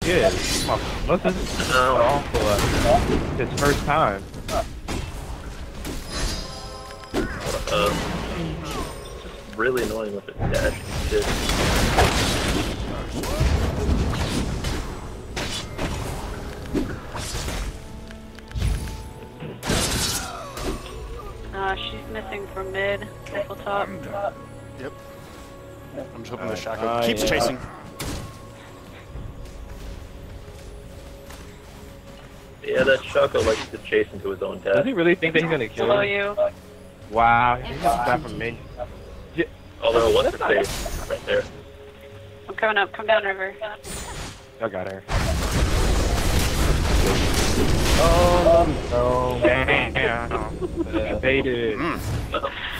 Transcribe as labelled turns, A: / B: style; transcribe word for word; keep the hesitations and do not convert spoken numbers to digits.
A: Yeah, what's this? Oh, for his first time.
B: Uh, really annoying with it dash shit.
C: Uh, she's missing from mid, rifle top.
D: Yep. I'm just hoping the
A: Uh,
D: shotgun
A: uh,
D: keeps
A: yeah.
D: chasing.
B: Yeah, that Shako likes to chase into his own
A: Does
B: death.
A: he really think that he's gonna kill
C: Below
A: him?
C: you.
A: Wow, he's got that from me. Yeah.
B: Although, what's her face? Right there.
C: I'm coming up. Come down, River.
A: I got her. Oh no! Damn! Baited.
D: Mm.